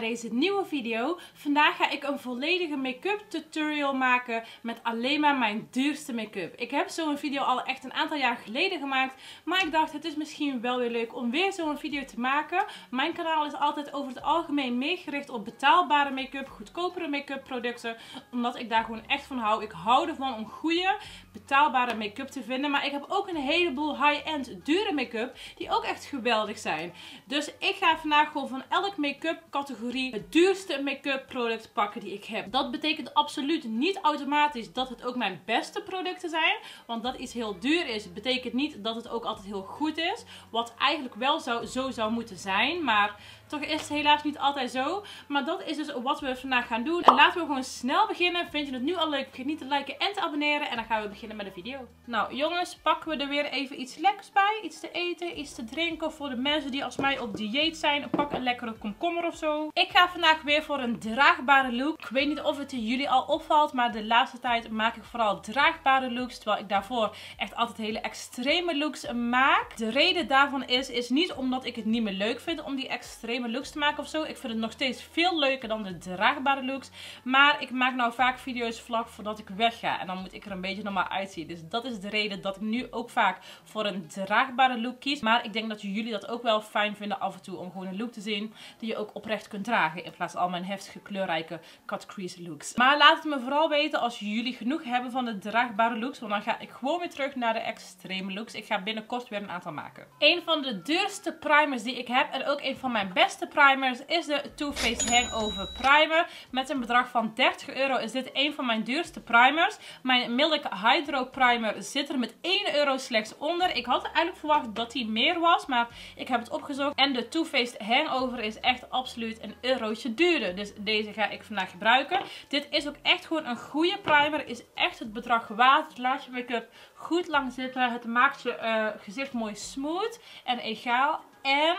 deze nieuwe video. Vandaag ga ik een volledige make-up tutorial maken met alleen maar mijn duurste make-up. Ik heb zo'n video al echt een aantal jaar geleden gemaakt, maar ik dacht het is misschien wel weer leuk om weer zo'n video te maken. Mijn kanaal is altijd over het algemeen meer gericht op betaalbare make-up, goedkopere make-up producten, omdat ik daar gewoon echt van hou. Ik hou ervan om goede, betaalbare make-up te vinden, maar ik heb ook een heleboel high-end dure make-up die ook echt geweldig zijn. Dus ik ga vandaag gewoon van elk make-up categorie het duurste make-up product pakken die ik heb. Dat betekent absoluut niet automatisch dat het ook mijn beste producten zijn. Want dat iets heel duur is, betekent niet dat het ook altijd heel goed is. Wat eigenlijk wel zo zou moeten zijn. Maar toch is het helaas niet altijd zo. Maar dat is dus wat we vandaag gaan doen. En laten we gewoon snel beginnen. Vind je het nu al leuk? Vergeet niet te liken en te abonneren. En dan gaan we beginnen met de video. Nou jongens, pakken we er weer even iets lekkers bij. Iets te eten, iets te drinken. Voor de mensen die als mij op dieet zijn. Pak een lekkere komkommer of zo. Ik ga vandaag weer voor een draagbare look. Ik weet niet of het jullie al opvalt. Maar de laatste tijd maak ik vooral draagbare looks. Terwijl ik daarvoor echt altijd hele extreme looks maak. De reden daarvan is niet omdat ik het niet meer leuk vind om die extreme looks te maken of zo. Ik vind het nog steeds veel leuker dan de draagbare looks. Maar ik maak nou vaak video's vlak voordat ik wegga. En dan moet ik er een beetje normaal uitzien. Dus dat is de reden dat ik nu ook vaak voor een draagbare look kies. Maar ik denk dat jullie dat ook wel fijn vinden af en toe. Om gewoon een look te zien die je ook oprecht kunt dragen. In plaats van al mijn heftige kleurrijke cut crease looks. Maar laat het me vooral weten als jullie genoeg hebben van de draagbare looks. Want dan ga ik gewoon weer terug naar de extreme looks. Ik ga binnenkort weer een aantal maken. Een van de duurste primers die ik heb. En ook een van mijn beste primers is de Too Faced Hangover Primer. Met een bedrag van €30 is dit een van mijn duurste primers. Mijn Milk Hydro Primer zit er met €1 slechts onder. Ik had eigenlijk verwacht dat die meer was. Maar ik heb het opgezocht. En de Too Faced Hangover is echt absoluut een eurotje duurder. Dus deze ga ik vandaag gebruiken. Dit is ook echt gewoon een goede primer. Is echt het bedrag waard. Het laat je make-up goed lang zitten. Het maakt je gezicht mooi smooth en egaal. En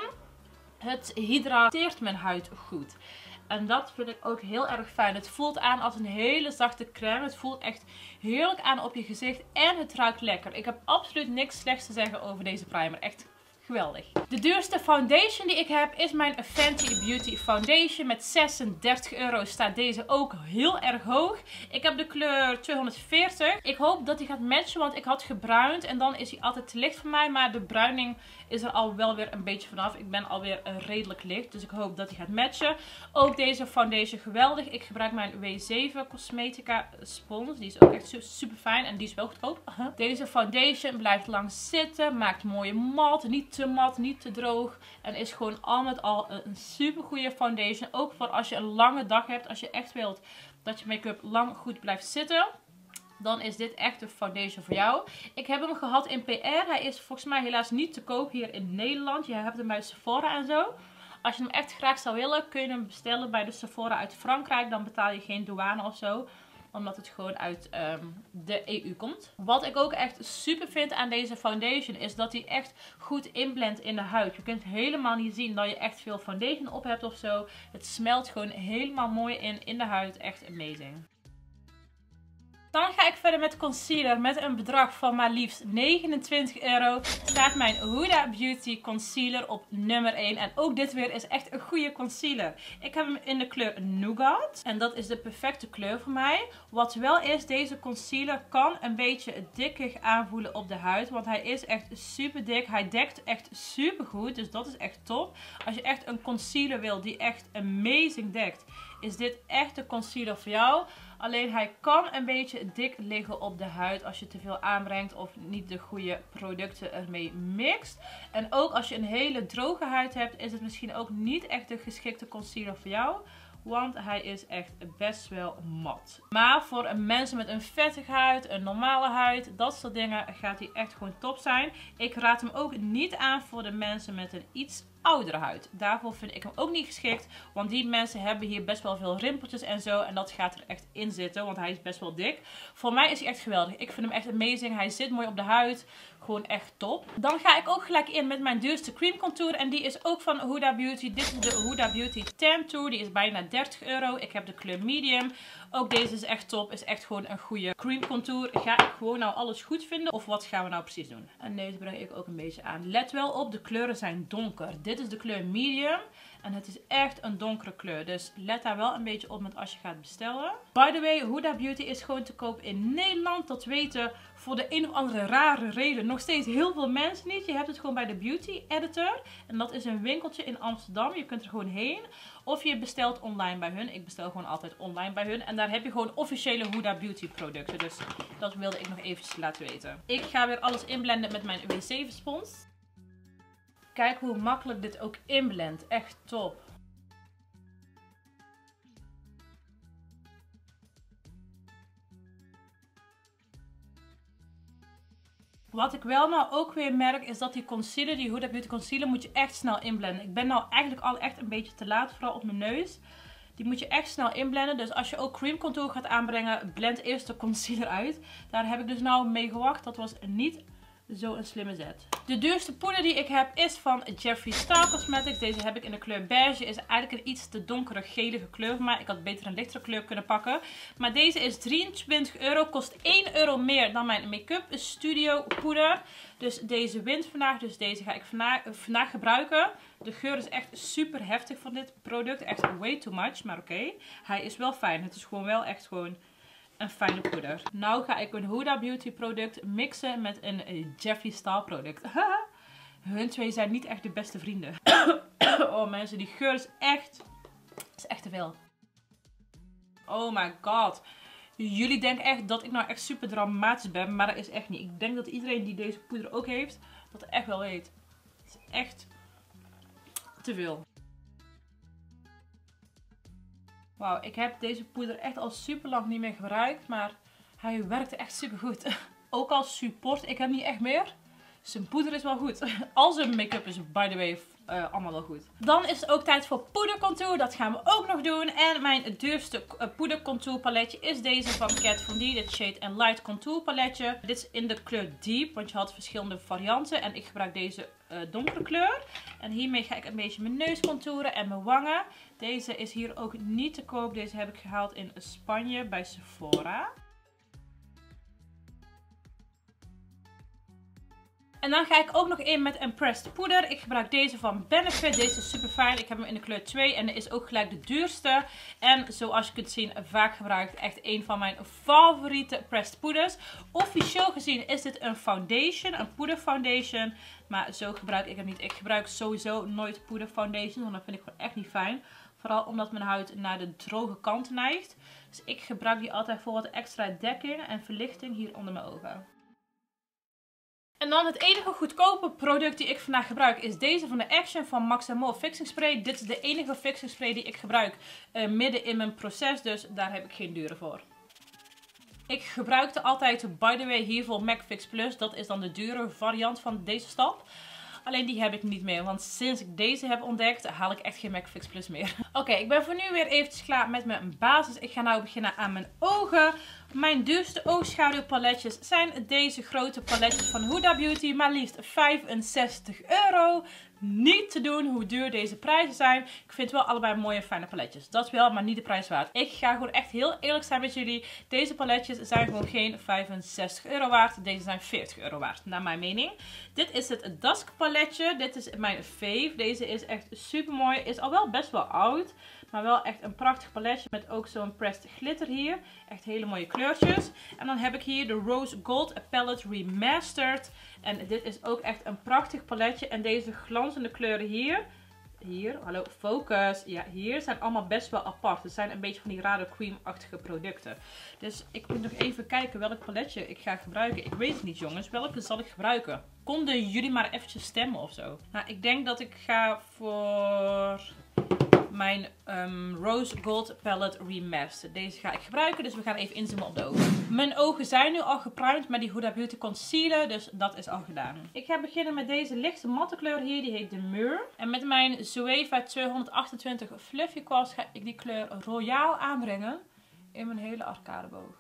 het hydrateert mijn huid goed. En dat vind ik ook heel erg fijn. Het voelt aan als een hele zachte crème. Het voelt echt heerlijk aan op je gezicht. En het ruikt lekker. Ik heb absoluut niks slechts te zeggen over deze primer. Echt geweldig. De duurste foundation die ik heb is mijn Fenty Beauty Foundation. Met €36 staat deze ook heel erg hoog. Ik heb de kleur 240. Ik hoop dat die gaat matchen, want ik had gebruind. En dan is hij altijd te licht voor mij. Maar de bruining is er al wel weer een beetje vanaf. Ik ben alweer redelijk licht. Dus ik hoop dat die gaat matchen. Ook deze foundation geweldig. Ik gebruik mijn W7 Cosmetica Spons. Die is ook echt super fijn. En die is wel goedkoop. Deze foundation blijft lang zitten. Maakt mooie mat. Niet te mat, niet te droog. En is gewoon al met al een super goede foundation. Ook voor als je een lange dag hebt. Als je echt wilt dat je make-up lang goed blijft zitten. Dan is dit echt de foundation voor jou. Ik heb hem gehad in PR. Hij is volgens mij helaas niet te koop hier in Nederland. Je hebt hem bij Sephora en zo. Als je hem echt graag zou willen, kun je hem bestellen bij de Sephora uit Frankrijk. Dan betaal je geen douane of zo. Omdat het gewoon uit de EU komt. Wat ik ook echt super vind aan deze foundation is dat hij echt goed inblendt in de huid. Je kunt helemaal niet zien dat je echt veel foundation op hebt of zo. Het smelt gewoon helemaal mooi in de huid. Echt amazing. Dan ga ik verder met concealer met een bedrag van maar liefst €29. Staat mijn Huda Beauty Concealer op nummer 1. En ook dit weer is echt een goede concealer. Ik heb hem in de kleur Nougat. En dat is de perfecte kleur voor mij. Wat wel is, deze concealer kan een beetje dikkig aanvoelen op de huid. Want hij is echt super dik. Hij dekt echt super goed. Dus dat is echt top. Als je echt een concealer wil die echt amazing dekt, is dit echt de concealer voor jou. Alleen hij kan een beetje dik liggen op de huid als je te veel aanbrengt of niet de goede producten ermee mixt. En ook als je een hele droge huid hebt, is het misschien ook niet echt de geschikte concealer voor jou. Want hij is echt best wel mat. Maar voor mensen met een vettige huid, een normale huid, dat soort dingen gaat hij echt gewoon top zijn. Ik raad hem ook niet aan voor de mensen met een iets oudere huid. Daarvoor vind ik hem ook niet geschikt. Want die mensen hebben hier best wel veel rimpeltjes en zo. En dat gaat er echt in zitten. Want hij is best wel dik. Voor mij is hij echt geweldig. Ik vind hem echt amazing. Hij zit mooi op de huid. Gewoon echt top. Dan ga ik ook gelijk in met mijn duurste cream contour. En die is ook van Huda Beauty. Dit is de Huda Beauty Tan Tour. Die is bijna €30. Ik heb de kleur medium. Ook deze is echt top. Is echt gewoon een goede cream contour. Ga ik gewoon nou alles goed vinden? Of wat gaan we nou precies doen? En deze breng ik ook een beetje aan. Let wel op, de kleuren zijn donker. Dit is de kleur medium. En het is echt een donkere kleur. Dus let daar wel een beetje op met als je gaat bestellen. By the way, Huda Beauty is gewoon te koop in Nederland. Dat weten voor de een of andere rare reden nog steeds heel veel mensen niet. Je hebt het gewoon bij de Beauty Editor. En dat is een winkeltje in Amsterdam. Je kunt er gewoon heen. Of je bestelt online bij hun. Ik bestel gewoon altijd online bij hun. En daar heb je gewoon officiële Huda Beauty producten. Dus dat wilde ik nog eventjes laten weten. Ik ga weer alles inblenden met mijn wc spons. Kijk hoe makkelijk dit ook inblendt. Echt top. Wat ik wel nou ook weer merk is dat die concealer, die Huda Beauty concealer, moet je echt snel inblenden. Ik ben nou eigenlijk al echt een beetje te laat, vooral op mijn neus. Die moet je echt snel inblenden. Dus als je ook cream contour gaat aanbrengen, blend eerst de concealer uit. Daar heb ik dus nou mee gewacht. Dat was niet zo'n slimme zet. De duurste poeder die ik heb is van Jeffree Star Cosmetics. Deze heb ik in de kleur beige. Is eigenlijk een iets te donkere gelige kleur voor mij. Ik had beter een lichtere kleur kunnen pakken. Maar deze is 23 euro. Kost 1 euro meer dan mijn Make-up Studio poeder. Dus deze wint vandaag. Dus deze ga ik vandaag gebruiken. De geur is echt super heftig van dit product. Echt way too much. Maar oké. Hij is wel fijn. Het is gewoon wel echt gewoon een fijne poeder. Nou ga ik een Huda Beauty product mixen met een Jeffree Star product. Hun twee zijn niet echt de beste vrienden. Oh mensen, die geur is echt te veel. Oh my god. Jullie denken echt dat ik nou echt super dramatisch ben, maar dat is echt niet. Ik denk dat iedereen die deze poeder ook heeft, dat echt wel weet. Het is echt te veel. Wauw, ik heb deze poeder echt al super lang niet meer gebruikt, maar hij werkte echt super goed. Ook als support, ik heb niet echt meer. Zijn poeder is wel goed. Al zijn make-up is by the way allemaal wel goed. Dan is het ook tijd voor poedercontour. Dat gaan we ook nog doen. En mijn duurste poedercontour paletje is deze van Kat Von D. Dit Shade and Light Contour paletje. Dit is in de kleur Deep, want je had verschillende varianten. En ik gebruik deze donkere kleur. En hiermee ga ik een beetje mijn neus contouren en mijn wangen. Deze is hier ook niet te koop. Deze heb ik gehaald in Spanje bij Sephora. En dan ga ik ook nog in met een pressed poeder. Ik gebruik deze van Benefit. Deze is super fijn. Ik heb hem in de kleur 2 en is ook gelijk de duurste. En zoals je kunt zien, vaak gebruikt. Echt een van mijn favoriete pressed poeders. Officieel gezien is dit een foundation, een poeder foundation. Maar zo gebruik ik hem niet. Ik gebruik sowieso nooit poeder foundation, want dat vind ik gewoon echt niet fijn. Vooral omdat mijn huid naar de droge kant neigt. Dus ik gebruik die altijd voor wat extra dekking en verlichting hier onder mijn ogen. En dan het enige goedkope product die ik vandaag gebruik is deze van de Action van Max More Fixing Spray. Dit is de enige fixing spray die ik gebruik midden in mijn proces, dus daar heb ik geen dure voor. Ik gebruikte altijd, by the way, hiervoor MAC Fix Plus. Dat is dan de dure variant van deze stap. Alleen die heb ik niet meer, want sinds ik deze heb ontdekt, haal ik echt geen MAC Fix Plus meer. Oké, ik ben voor nu weer eventjes klaar met mijn basis. Ik ga nu beginnen aan mijn ogen. Mijn duurste oogschaduwpaletjes zijn deze grote paletjes van Huda Beauty. Maar liefst 65 euro. Niet te doen hoe duur deze prijzen zijn. Ik vind wel allebei mooie fijne paletjes. Dat wel, maar niet de prijs waard. Ik ga gewoon echt heel eerlijk zijn met jullie. Deze paletjes zijn gewoon geen 65 euro waard. Deze zijn 40 euro waard, naar mijn mening. Dit is het Dusk paletje. Dit is mijn fave. Deze is echt super mooi. Is al wel best wel oud. Maar wel echt een prachtig paletje met ook zo'n pressed glitter hier. Echt hele mooie kleurtjes. En dan heb ik hier de Rose Gold Palette Remastered. En dit is ook echt een prachtig paletje. En deze glanzende kleuren hier, hallo, focus. Ja, hier zijn allemaal best wel apart. Het zijn een beetje van die rare cream-achtige producten. Dus ik moet nog even kijken welk paletje ik ga gebruiken. Ik weet het niet, jongens. Welke zal ik gebruiken? Konden jullie maar eventjes stemmen of zo? Nou, ik denk dat ik ga voor mijn Rose Gold Palette Remastered. Deze ga ik gebruiken, dus we gaan even inzoomen op de ogen. Mijn ogen zijn nu al geprimed met die Huda Beauty Concealer, dus dat is al gedaan. Ik ga beginnen met deze lichte matte kleur hier, die heet Demure. En met mijn Zoeva 228 Fluffy Kwast ga ik die kleur royaal aanbrengen in mijn hele arcadeboog.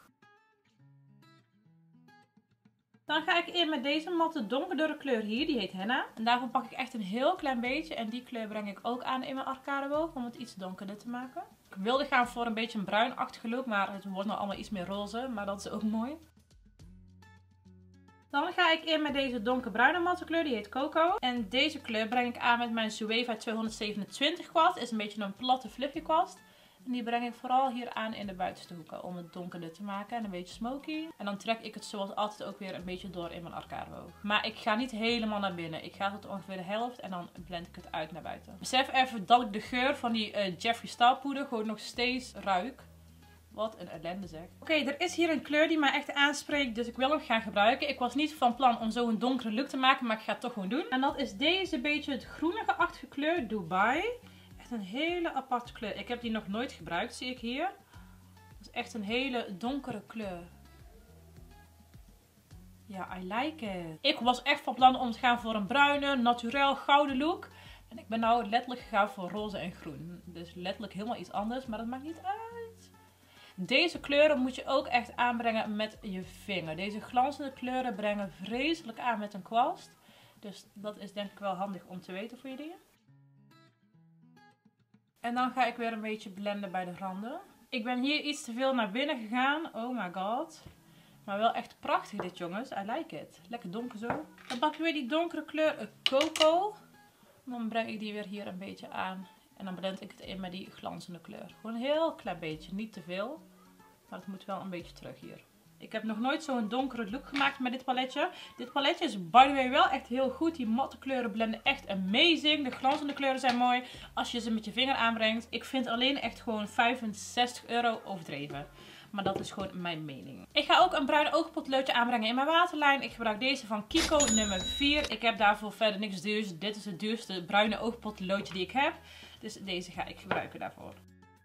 Dan ga ik in met deze matte donkerdere kleur hier, die heet Henna. En daarvan pak ik echt een heel klein beetje en die kleur breng ik ook aan in mijn arcadeboog om het iets donkerder te maken. Ik wilde gaan voor een beetje een bruinachtige look, maar het wordt nou allemaal iets meer roze, maar dat is ook mooi. Dan ga ik in met deze donkerbruine matte kleur, die heet Coco. En deze kleur breng ik aan met mijn Zoeva 227 kwast. Is een beetje een platte fluffy kwast. En die breng ik vooral hier aan in de buitenste hoeken om het donkerder te maken en een beetje smoky. En dan trek ik het zoals altijd ook weer een beetje door in mijn arcadeoog. Maar ik ga niet helemaal naar binnen. Ik ga tot ongeveer de helft en dan blend ik het uit naar buiten. Besef even dat ik de geur van die Jeffree Star poeder gewoon nog steeds ruik. Wat een ellende zeg. Oké, er is hier een kleur die mij echt aanspreekt, dus ik wil hem gaan gebruiken. Ik was niet van plan om zo een donkere look te maken, maar ik ga het toch gewoon doen. En dat is deze beetje het groenige-achtige kleur Dubai. Echt een hele aparte kleur. Ik heb die nog nooit gebruikt, zie ik hier. Dat is echt een hele donkere kleur. Ja, I like it. Ik was echt van plan om te gaan voor een bruine, naturel, gouden look. En ik ben nou letterlijk gegaan voor roze en groen. Dus letterlijk helemaal iets anders, maar dat maakt niet uit. Deze kleuren moet je ook echt aanbrengen met je vinger. Deze glanzende kleuren brengen vreselijk aan met een kwast. Dus dat is denk ik wel handig om te weten voor jullie. En dan ga ik weer een beetje blenden bij de randen. Ik ben hier iets te veel naar binnen gegaan. Oh my god. Maar wel echt prachtig dit jongens. I like it. Lekker donker zo. Dan pak ik weer die donkere kleur Coco. Dan breng ik die weer hier een beetje aan. En dan blend ik het in met die glanzende kleur. Gewoon een heel klein beetje. Niet te veel. Maar het moet wel een beetje terug hier. Ik heb nog nooit zo'n donkere look gemaakt met dit paletje. Dit paletje is by the way wel echt heel goed. Die matte kleuren blenden echt amazing. De glanzende kleuren zijn mooi als je ze met je vinger aanbrengt. Ik vind alleen echt gewoon €65 overdreven. Maar dat is gewoon mijn mening. Ik ga ook een bruin oogpotloodje aanbrengen in mijn waterlijn. Ik gebruik deze van Kiko nummer 4. Ik heb daarvoor verder niks duurs. Dit is het duurste bruine oogpotloodje die ik heb. Dus deze ga ik gebruiken daarvoor.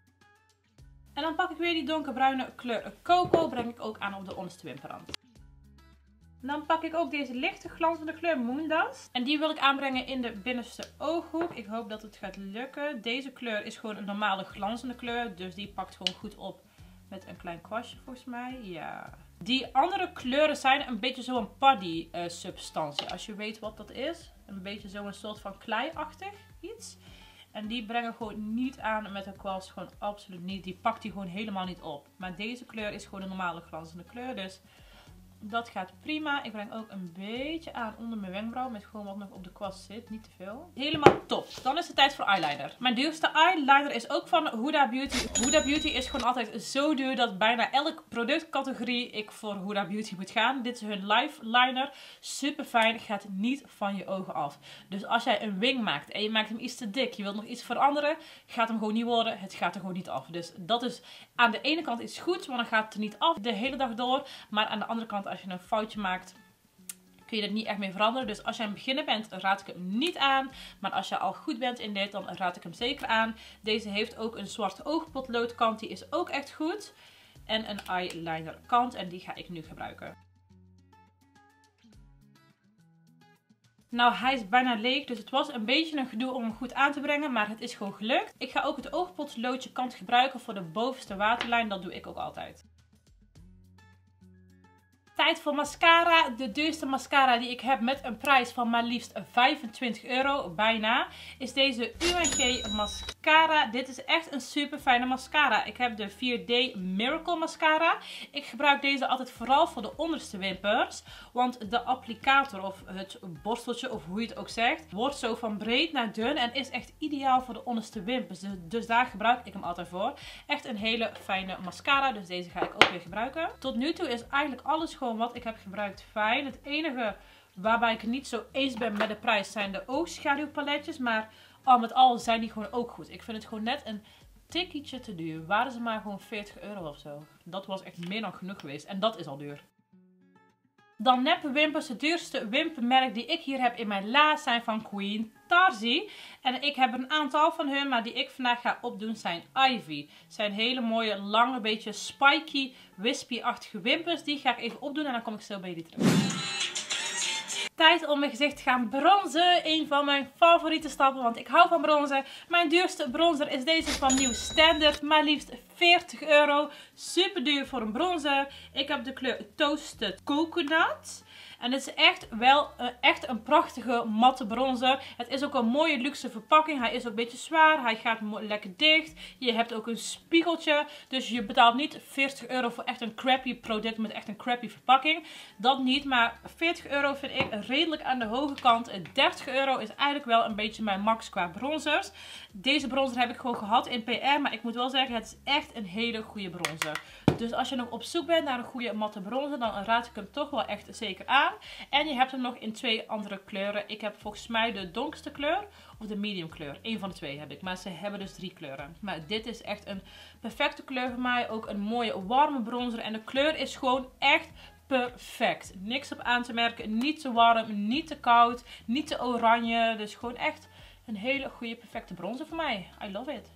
En dan pak ik weer die donkerbruine kleur Coco. Breng ik ook aan op de onderste wimperrand. Dan pak ik ook deze lichte glanzende kleur Moondust. En die wil ik aanbrengen in de binnenste ooghoek. Ik hoop dat het gaat lukken. Deze kleur is gewoon een normale glanzende kleur. Dus die pakt gewoon goed op met een klein kwastje volgens mij. Ja. Die andere kleuren zijn een beetje zo'n paddy substantie. Als je weet wat dat is. Een beetje zo'n soort van klei-achtig iets. En die brengen gewoon niet aan met een kwast. Gewoon absoluut niet. Die pakt die gewoon helemaal niet op. Maar deze kleur is gewoon een normale glanzende kleur. Dus dat gaat prima. Ik breng ook een beetje aan onder mijn wenkbrauw. Met gewoon wat nog op de kwast zit. Niet te veel. Helemaal top. Dan is het tijd voor eyeliner. Mijn duurste eyeliner is ook van Huda Beauty. Huda Beauty is gewoon altijd zo duur dat bijna elke productcategorie ik voor Huda Beauty moet gaan. Dit is hun Life Liner. Super fijn. Gaat niet van je ogen af. Dus als jij een wing maakt en je maakt hem iets te dik. Je wilt nog iets veranderen. Gaat hem gewoon niet worden. Het gaat er gewoon niet af. Dus dat is aan de ene kant iets goed. Want dan gaat het er niet af de hele dag door. Maar aan de andere kant, als je een foutje maakt, kun je het niet echt meer veranderen. Dus als jij een beginner bent, raad ik hem niet aan. Maar als je al goed bent in dit, dan raad ik hem zeker aan. Deze heeft ook een zwarte oogpotloodkant. Die is ook echt goed. En een eyeliner kant. En die ga ik nu gebruiken. Nou, hij is bijna leeg, dus het was een beetje een gedoe om hem goed aan te brengen, maar het is gewoon gelukt. Ik ga ook het oogpotloodje kant gebruiken voor de bovenste waterlijn. Dat doe ik ook altijd. Tijd voor mascara. De duurste mascara die ik heb met een prijs van maar liefst €25, bijna, is deze UNG mascara. Dit is echt een super fijne mascara. Ik heb de 4D Miracle mascara. Ik gebruik deze altijd vooral voor de onderste wimpers. Want de applicator of het borsteltje of hoe je het ook zegt, wordt zo van breed naar dun en is echt ideaal voor de onderste wimpers. Dus daar gebruik ik hem altijd voor. Echt een hele fijne mascara. Dus deze ga ik ook weer gebruiken. Tot nu toe is eigenlijk alles gewoon wat ik heb gebruikt fijn. Het enige waarbij ik het niet zo eens ben met de prijs zijn de oogschaduwpaletjes. Maar al met al zijn die gewoon ook goed. Ik vind het gewoon net een tikkietje te duur. Waren ze maar gewoon €40 of zo. Dat was echt meer dan genoeg geweest. En dat is al duur. Dan neppe wimpers. Het duurste wimpermerk die ik hier heb in mijn la zijn van Queen Tarzi. En ik heb een aantal van hun, maar die ik vandaag ga opdoen zijn Ivy. Het zijn hele mooie, lange, beetje spiky, wispy-achtige wimpers. Die ga ik even opdoen en dan kom ik zo bij jullie terug. Tijd om mijn gezicht te gaan bronzen. Een van mijn favoriete stappen, want ik hou van bronzen. Mijn duurste bronzer is deze van Nieuw Standard. Maar liefst €40. Super duur voor een bronzer. Ik heb de kleur Toasted Coconut. En het is echt wel echt een prachtige matte bronzer. Het is ook een mooie luxe verpakking. Hij is ook een beetje zwaar. Hij gaat lekker dicht. Je hebt ook een spiegeltje. Dus je betaalt niet 40 euro voor echt een crappy product met echt een crappy verpakking. Dat niet. Maar 40 euro vind ik redelijk aan de hoge kant. 30 euro is eigenlijk wel een beetje mijn max qua bronzers. Deze bronzer heb ik gewoon gehad in PR. Maar ik moet wel zeggen, het is echt een hele goede bronzer. Dus als je nog op zoek bent naar een goede matte bronzer, dan raad ik hem toch wel echt zeker aan. En je hebt hem nog in 2 andere kleuren. Ik heb volgens mij de donkerste kleur of de medium kleur. Eén van de 2 heb ik. Maar ze hebben dus 3 kleuren. Maar dit is echt een perfecte kleur voor mij. Ook een mooie warme bronzer. En de kleur is gewoon echt perfect. Niks op aan te merken. Niet te warm, niet te koud, niet te oranje. Dus gewoon echt een hele goede perfecte bronzer voor mij. I love it.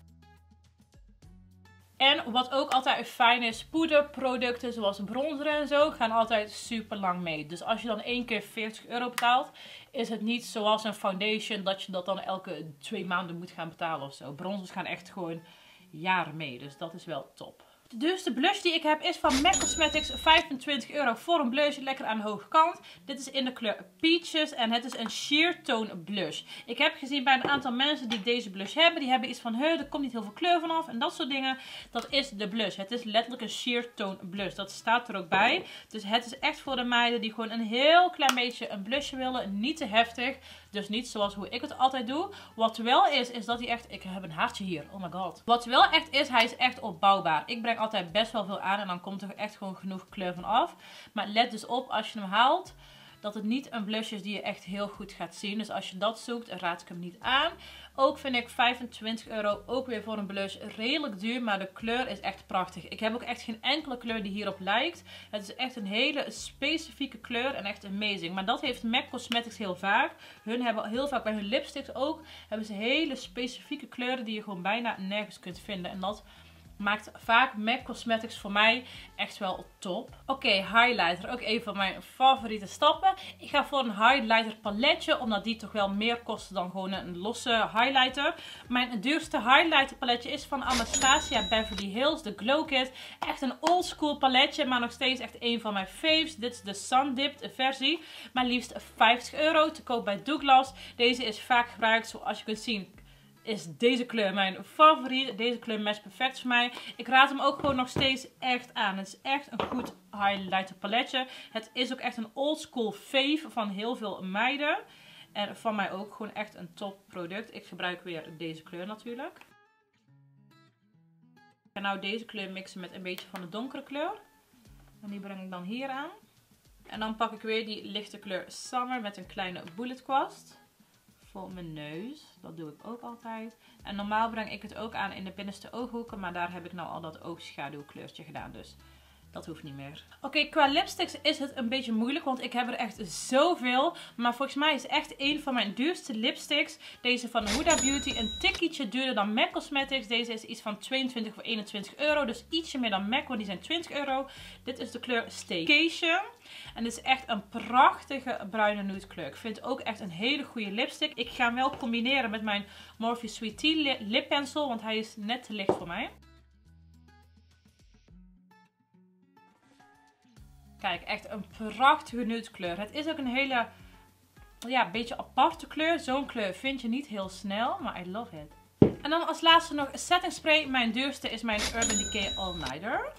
En wat ook altijd fijn is, poederproducten zoals bronzer en zo gaan altijd super lang mee. Dus als je dan 1 keer 40 euro betaalt, is het niet zoals een foundation dat je dat dan elke 2 maanden moet gaan betalen of zo. Bronzers gaan echt gewoon jaren mee, dus dat is wel top. Dus de blush die ik heb is van MAC Cosmetics, 25 euro voor een blush, lekker aan de hoge kant. Dit is in de kleur Peaches en het is een sheer tone blush. Ik heb gezien bij een aantal mensen die deze blush hebben, die hebben iets van, er komt niet heel veel kleur vanaf en dat soort dingen. Dat is de blush. Het is letterlijk een sheer tone blush. Dat staat er ook bij. Dus het is echt voor de meiden die gewoon een heel klein beetje een blushje willen, niet te heftig. Dus niet zoals hoe ik het altijd doe. Wat wel is dat hij echt, ik heb een haartje hier, oh my god. Wat wel echt is, hij is echt opbouwbaar. Ik breng altijd best wel veel aan en dan komt er echt gewoon genoeg kleur van af. Maar let dus op als je hem haalt, dat het niet een blush is die je echt heel goed gaat zien. Dus als je dat zoekt, raad ik hem niet aan. Ook vind ik 25 euro ook weer voor een blush redelijk duur. Maar de kleur is echt prachtig. Ik heb ook echt geen enkele kleur die hierop lijkt. Het is echt een hele specifieke kleur en echt amazing. Maar dat heeft MAC Cosmetics heel vaak. Hun hebben heel vaak bij hun lipsticks ook. Hebben ze hele specifieke kleuren die je gewoon bijna nergens kunt vinden. En dat maakt vaak MAC Cosmetics voor mij echt wel top. Oké, highlighter. Ook een van mijn favoriete stappen. Ik ga voor een highlighter paletje. Omdat die toch wel meer kosten dan gewoon een losse highlighter. Mijn duurste highlighter paletje is van Anastasia Beverly Hills. De Glow Kit. Echt een old school paletje. Maar nog steeds echt een van mijn faves. Dit is de Sun Dipped versie. Maar liefst 50 euro. Te koop bij Douglas. Deze is vaak gebruikt zoals je kunt zien. Is deze kleur mijn favoriet. Deze kleur matcht perfect voor mij. Ik raad hem ook gewoon nog steeds echt aan. Het is echt een goed highlighter paletje. Het is ook echt een old school fave van heel veel meiden. En van mij ook gewoon echt een top product. Ik gebruik weer deze kleur natuurlijk. Ik ga nou deze kleur mixen met een beetje van de donkere kleur. En die breng ik dan hier aan. En dan pak ik weer die lichte kleur Summer met een kleine bullet kwast. Voor mijn neus. Dat doe ik ook altijd. En normaal breng ik het ook aan in de binnenste ooghoeken. Maar daar heb ik nou al dat oogschaduwkleurtje gedaan. Dus dat hoeft niet meer. Oké, qua lipsticks is het een beetje moeilijk. Want ik heb er echt zoveel. Maar volgens mij is echt een van mijn duurste lipsticks. Deze van Huda Beauty. Een tikkietje duurder dan MAC Cosmetics. Deze is iets van 22 of 21 euro. Dus ietsje meer dan MAC. Want die zijn 20 euro. Dit is de kleur Staycation. En dit is echt een prachtige bruine nude kleur. Ik vind het ook echt een hele goede lipstick. Ik ga hem wel combineren met mijn Morphe Sweet Tea lip pencil. Want hij is net te licht voor mij. Kijk, echt een prachtige nude kleur. Het is ook een hele, ja, beetje aparte kleur. Zo'n kleur vind je niet heel snel, maar I love it. En dan als laatste nog setting spray. Mijn duurste is mijn Urban Decay All Nighter.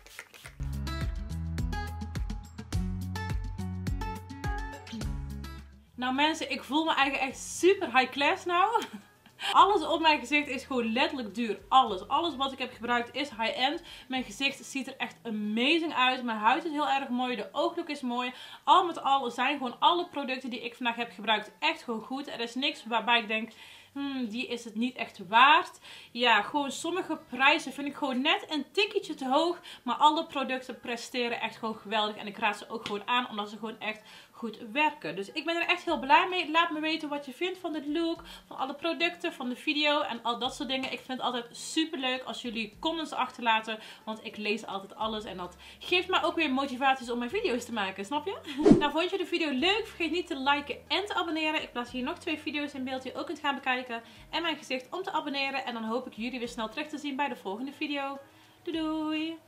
Nou mensen, ik voel me eigenlijk echt super high class nou. Alles op mijn gezicht is gewoon letterlijk duur. Alles. Alles wat ik heb gebruikt is high-end. Mijn gezicht ziet er echt amazing uit. Mijn huid is heel erg mooi. De ooglook is mooi. Al met al zijn gewoon alle producten die ik vandaag heb gebruikt echt gewoon goed. Er is niks waarbij ik denk, die is het niet echt waard. Ja, gewoon sommige prijzen vind ik gewoon net een tikkeltje te hoog. Maar alle producten presteren echt gewoon geweldig. En ik raad ze ook gewoon aan, omdat ze gewoon echt goed werken. Dus ik ben er echt heel blij mee. Laat me weten wat je vindt van de look, van alle producten, van de video en al dat soort dingen. Ik vind het altijd super leuk als jullie comments achterlaten, want ik lees altijd alles en dat geeft mij ook weer motivaties om mijn video's te maken, snap je? Nou, vond je de video leuk? Vergeet niet te liken en te abonneren. Ik plaats hier nog 2 video's in beeld die je ook kunt gaan bekijken. En mijn gezicht om te abonneren. En dan hoop ik jullie weer snel terug te zien bij de volgende video. Doei doei!